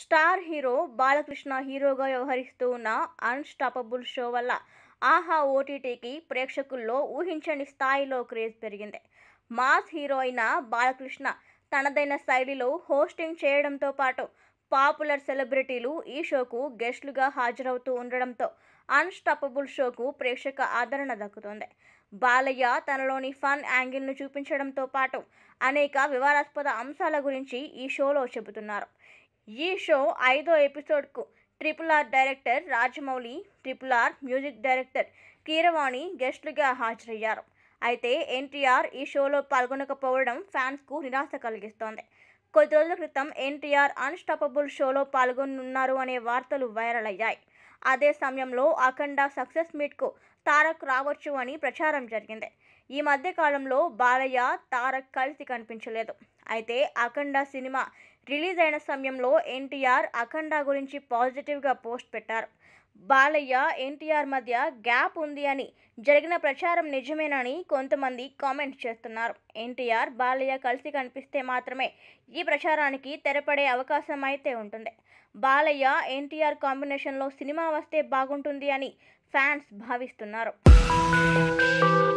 Star hero Balakrishna హీరోగా వ్యవహరిస్తూ ఉన్న అన్స్టాపబుల్ షో వల్ల ఆహా ఓటీటీకి ప్రేక్షకుల్లో ఊహించని స్థాయిలో క్రేజ్ పెరిగింది. మాస్ హీరో అయిన బాలకృష్ణ తనదైన శైలిలో హోస్టింగ్ చేయడంతో పాటు పాపులర్ సెలబ్రిటీలు ఈ షోకు గెస్టులుగా హాజరవుతూ ఉండడంతో అన్స్టాపబుల్ షోకు ప్రేక్షక ఆదరణ దక్కుతోంది. బాలయ్య తనలోని ఫన్ యాంగిల్ను చూపించడంతో పాటు అనేక వివాదాస్పద అంశాల గురించి ఈ షోలో చెబుతున్నారు. ఈ షో 5వ ఎపిసోడ్కు RRR director Rajamouli, RRR music director Keeravani గెస్టులుగా హాజరయ్యారు. అయితే ఎన్టీఆర్ ఈ షోలో పాల్గొనకపోవడం ఫ్యాన్స్కు నిరాశ కలిగిస్తోంది. కొద్ది రోజుల క్రితం ఎన్టీఆర్ అన్స్టాపబుల్ షోలో పాల్గొనున్నారు అనే వార్తలు వైరల్ అయ్యాయి. అదే సమయంలో అఖండ సక్సెస్ మీట్కు తారక్ రావచ్చు అని ప్రచారం జరిగింది. ఈ మధ్య కాలంలో బాలయ్య, తారక్ కలిసి కనిపించలేదు. అయితే అఖండ సినిమా రిలీజ్ అయిన సమయంలో ఎన్టీఆర్ అఖండ గురించి పాజిటివ్గా పోస్ట్ పెట్టారు. బాలయ్య, ఎన్టీఆర్ మధ్య గ్యాప్ ఉంది అని జరిగిన ప్రచారం నిజమేనని కొంతమంది కామెంట్ చేస్తున్నారు. ఎన్టీఆర్, బాలయ్య కలిసి కనిపిస్తే మాత్రమే ఈ ప్రచారానికి తెరపడే అవకాశం అయితే ఉంటుంది. బాలయ్య, ఎన్టీఆర్ కాంబినేషన్లో సినిమా వస్తే బాగుంటుంది అని ఫ్యాన్స్ భావిస్తున్నారు.